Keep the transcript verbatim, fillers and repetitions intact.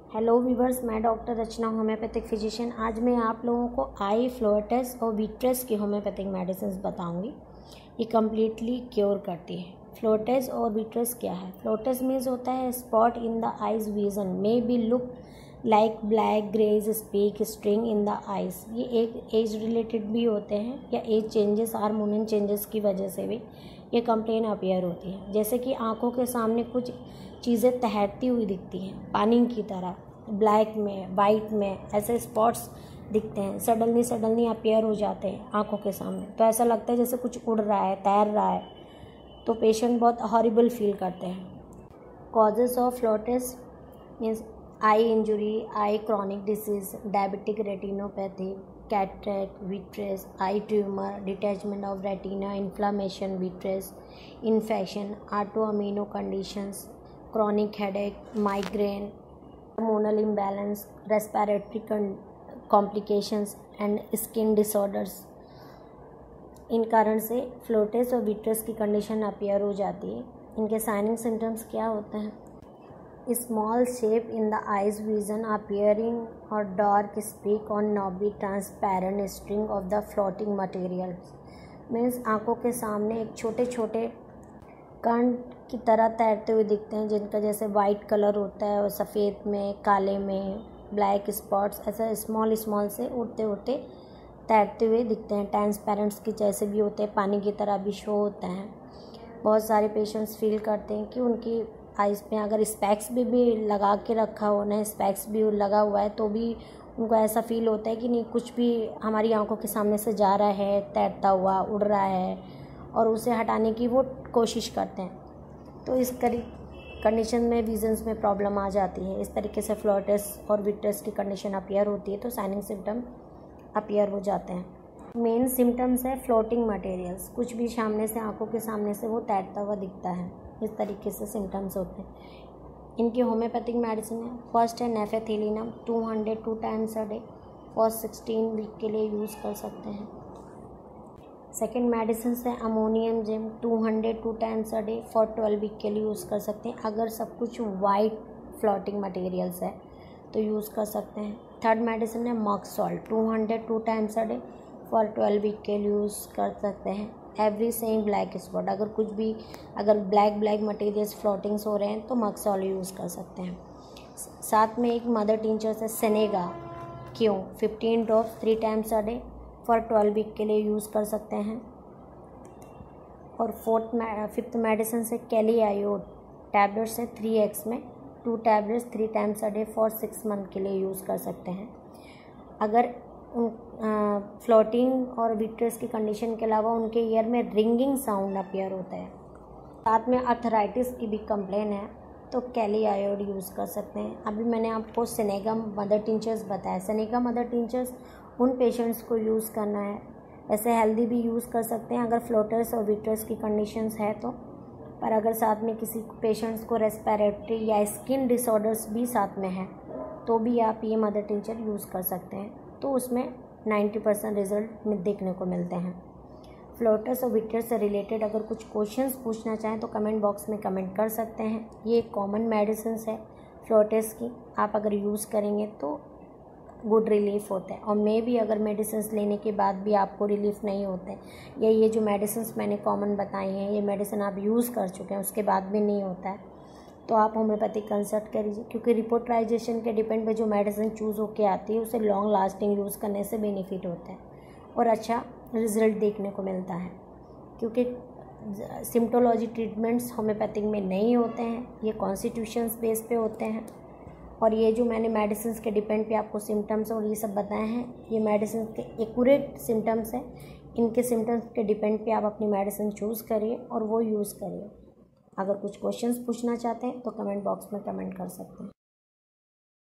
Hello viewers, मैं doctor Rachna homeopathic physician. आज मैं आप लोगों को आई फ्लोटेस और विट्रेस की होम्योपैथिक मेडिसिन बताऊंगी। ये कम्प्लीटली क्योर करती है। फ्लोटेस और विट्रेस क्या है? फ्लोटेस मीन्स होता है spot in the eyes vision may be look like black greys speck string in the eyes. ये एक एज रिलेटेड भी होते हैं या एज चेंजेस हार्मोनल चेंजेस की वजह से भी ये कंप्लेन अपीयर होती है। जैसे कि आंखों के सामने कुछ चीज़ें तैरती हुई दिखती हैं पानी की तरह, ब्लैक में वाइट में ऐसे स्पॉट्स दिखते हैं, सडनली सडनली अपीयर हो जाते हैं आंखों के सामने। तो ऐसा लगता है जैसे कुछ उड़ रहा है, तैर रहा है। तो पेशेंट बहुत हॉरिबल फील करते हैं। Causes of floaters means eye injury, eye chronic disease, diabetic retinopathy, cataract, vitreous, eye tumour, detachment of retina, inflammation, vitreous, infection, autoimmune conditions, chronic headache, migraine, hormonal imbalance, respiratory complications and skin disorders। इन कारण से फ्लोटेस और vitreous की condition appear हो जाती है। इनके signing symptoms क्या होते हैं? Small shape in the eyes vision appearing और dark streak on knobby transparent string of the floating materials. Means आंखों के सामने एक छोटे छोटे कण की तरह तैरते हुए दिखते हैं, जिनका जैसे वाइट कलर होता है और सफ़ेद में, काले में, ब्लैक स्पॉट्स ऐसा स्मॉल स्मॉल से उड़ते उड़ते तैरते हुए दिखते हैं। ट्रांसपेरेंट्स की जैसे भी होते हैं, पानी की तरह भी शो होता है। बहुत सारे पेशेंट्स फील करते हैं कि उनकी आइज़ में अगर स्पेक्स भी, भी लगा के रखा हो ना, स्पेक्स भी लगा हुआ है तो भी उनको ऐसा फील होता है कि नहीं, कुछ भी हमारी आंखों के सामने से जा रहा है, तैरता हुआ उड़ रहा है, और उसे हटाने की वो कोशिश करते हैं। तो इस कंडीशन में विजन्स में प्रॉब्लम आ जाती है। इस तरीके से फ्लोटेस और विट्रेस की कंडीशन अपीयर होती है तो साइनिंग सिम्टम अपीयर हो जाते हैं। मेन सिम्टम्स है फ्लोटिंग मटेरियल्स, कुछ भी सामने से आंखों के सामने से वो तैरता हुआ दिखता है। इस तरीके से सिम्टम्स होते हैं। इनकी होम्योपैथिक मेडिसिन है। फर्स्ट है naphthalinum two hundred two times a day for sixteen week के लिए यूज़ कर सकते हैं। सेकेंड मेडिसिन है अमोनियम जिम two hundred two times a day for twelve week के लिए यूज़ कर सकते हैं। अगर सब कुछ वाइट फ्लोटिंग मटेरियल्स है तो यूज़ कर सकते हैं। थर्ड मेडिसिन है मॉक्सॉल्ट two hundred two times a day for twelve week के लिए यूज़ कर सकते हैं। एवरी सेम ब्लैक स्पॉट, अगर कुछ भी अगर ब्लैक ब्लैक मटेरियल्स फ्लोटिंग्स हो रहे हैं तो मॉक्सॉल यूज़ कर सकते हैं। साथ में एक मदर टिंचर है सेनेगा क्यों fifteen drops three times a day for twelve week के लिए यूज़ कर सकते हैं। और फोर्थ फिफ्थ मेडिसिन से कैली आयोड टैबलेट्स है थ्री एक्स में two tablets three times a day for six month के लिए यूज़ कर सकते हैं। अगर उन फ्लोटिंग और विट्रेस की कंडीशन के अलावा उनके ईयर में रिंगिंग साउंड अपीयर होता है, साथ में अर्थराइटिस की भी कंप्लेन है, तो कैली आयोड यूज़ कर सकते हैं। अभी मैंने आपको सेनेगा मदर टिंचर्स बताया। सेनेगा मदर टिंचर्स उन पेशेंट्स को यूज़ करना है। वैसे हेल्दी भी यूज़ कर सकते हैं अगर फ्लोटर्स और विट्रेस की कंडीशंस है तो। पर अगर साथ में किसी पेशेंट्स को रेस्पिरेटरी या स्किन डिसऑर्डर्स भी साथ में है तो भी आप ये मदर टिंचर यूज़ कर सकते हैं। तो उसमें नाइन्टी परसेंट रिजल्ट में देखने को मिलते हैं। फ्लोटर्स और विट्रेस से रिलेटेड अगर कुछ क्वेश्चंस पूछना चाहें तो कमेंट बॉक्स में कमेंट कर सकते हैं। ये एक कॉमन मेडिसिन है फ्लोटेस की, आप अगर यूज़ करेंगे तो गुड रिलीफ होता है। और मे भी अगर मेडिसिन लेने के बाद भी आपको रिलीफ नहीं होते या ये जो मेडिसिन मैंने कॉमन बताई हैं ये मेडिसिन आप यूज़ कर चुके हैं उसके बाद भी नहीं होता है तो आप होम्योपैथिक कंसल्ट करिए, क्योंकि रिपोर्टराइजेशन के डिपेंड पे जो मेडिसिन चूज़ होके आती है उसे लॉन्ग लास्टिंग यूज़ करने से बेनिफिट होता है और अच्छा रिजल्ट देखने को मिलता है। क्योंकि सिम्टोलॉजी ट्रीटमेंट्स होम्योपैथिक में नहीं होते हैं, ये कॉन्स्टिट्यूशंस बेस पे होते हैं। और ये जो मैंने मेडिसिन के डिपेंड पे आपको सिम्टम्स और ये सब बताए हैं, ये मेडिसिन के एक्यूरेट सिम्टम्स हैं। इनके सिम्टम्स के डिपेंड पे आप अपनी मेडिसिन चूज़ करिए और वो यूज़ करिए। अगर कुछ क्वेश्चंस पूछना चाहते हैं तो कमेंट बॉक्स में कमेंट कर सकते हैं।